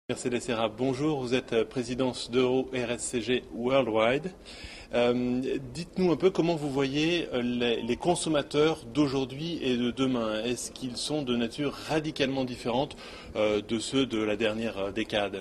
Mercedes Serra, bonjour, vous êtes présidente d'Euro RSCG Worldwide. Dites-nous un peu comment vous voyez les consommateurs d'aujourd'hui et de demain. Est-ce qu'ils sont de nature radicalement différente de ceux de la dernière décade?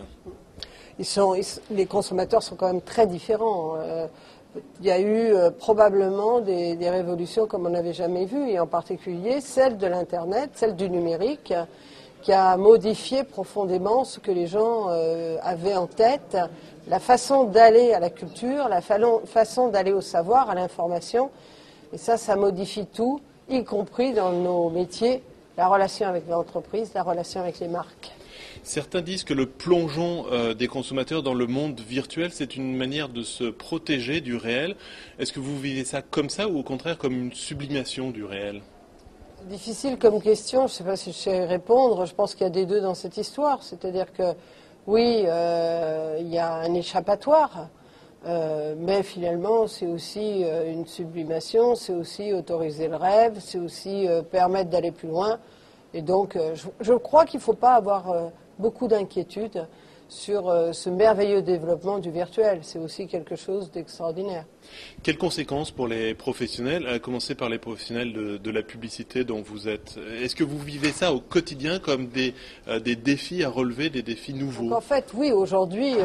Les consommateurs sont quand même très différents. Il y a eu probablement des révolutions comme on n'avait jamais vu, et en particulier celle de l'Internet, celle du numérique, qui a modifié profondément ce que les gens avaient en tête, la façon d'aller à la culture, la façon d'aller au savoir, à l'information. Et ça modifie tout, y compris dans nos métiers, la relation avec l'entreprise, la relation avec les marques. Certains disent que le plongeon des consommateurs dans le monde virtuel, c'est une manière de se protéger du réel. Est-ce que vous vivez ça comme ça ou au contraire comme une sublimation du réel? Difficile comme question, je ne sais pas si je sais répondre. Je pense qu'il y a des deux dans cette histoire. C'est-à-dire que oui, il y a un échappatoire, mais finalement c'est aussi une sublimation, c'est aussi autoriser le rêve, c'est aussi permettre d'aller plus loin. Et donc je crois qu'il ne faut pas avoir beaucoup d'inquiétude sur ce merveilleux développement du virtuel. C'est aussi quelque chose d'extraordinaire. Quelles conséquences pour les professionnels, à commencer par les professionnels de la publicité dont vous êtes? Est-ce que vous vivez ça au quotidien comme des défis à relever, des défis nouveaux? Donc en fait, oui, aujourd'hui,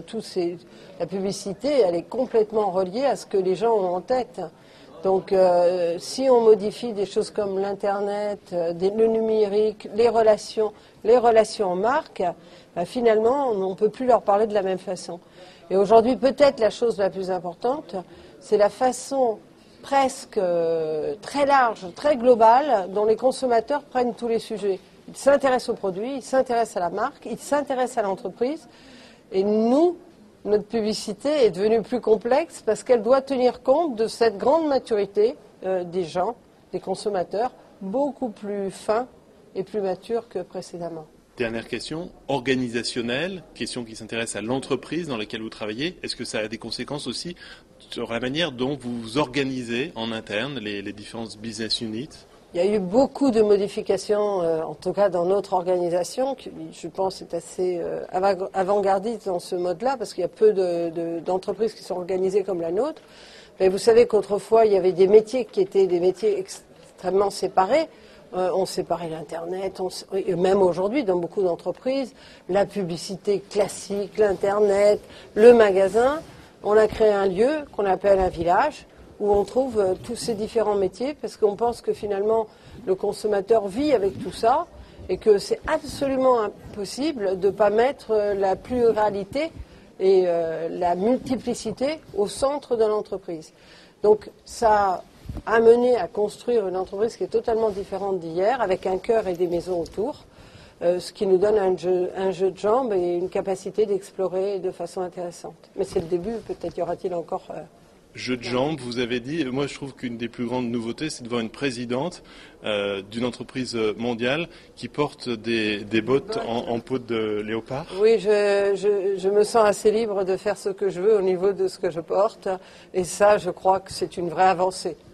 la publicité, elle est complètement reliée à ce que les gens ont en tête. Donc si on modifie des choses comme l'Internet, le numérique, les relations marques, finalement, on ne peut plus leur parler de la même façon. Et aujourd'hui, peut-être la chose la plus importante, c'est la façon presque très large, très globale, dont les consommateurs prennent tous les sujets. Ils s'intéressent aux produits, ils s'intéressent à la marque, ils s'intéressent à l'entreprise. Et nous, notre publicité est devenue plus complexe parce qu'elle doit tenir compte de cette grande maturité des gens, des consommateurs, beaucoup plus fins et plus matures que précédemment. Dernière question, organisationnelle, question qui s'intéresse à l'entreprise dans laquelle vous travaillez. Est-ce que ça a des conséquences aussi sur la manière dont vous organisez en interne les différentes business units? Il y a eu beaucoup de modifications, en tout cas dans notre organisation, qui je pense est assez avant-gardiste dans ce mode-là, parce qu'il y a peu d'entreprises qui sont organisées comme la nôtre. Mais vous savez qu'autrefois, il y avait des métiers qui étaient des métiers extrêmement séparés. On séparait l'Internet, même aujourd'hui dans beaucoup d'entreprises, la publicité classique, l'Internet, le magasin. On a créé un lieu qu'on appelle un village, où on trouve tous ces différents métiers, parce qu'on pense que finalement le consommateur vit avec tout ça, et que c'est absolument impossible de ne pas mettre la pluralité et la multiplicité au centre de l'entreprise. Donc ça a amené à construire une entreprise qui est totalement différente d'hier, avec un cœur et des maisons autour, ce qui nous donne un jeu de jambes et une capacité d'explorer de façon intéressante. Mais c'est le début, peut-être y aura-t-il encore... Jeu de jambes, vous avez dit. Moi, je trouve qu'une des plus grandes nouveautés, c'est de voir une présidente d'une entreprise mondiale qui porte des bottes en peau de léopard. Oui, je me sens assez libre de faire ce que je veux au niveau de ce que je porte. Et ça, je crois que c'est une vraie avancée.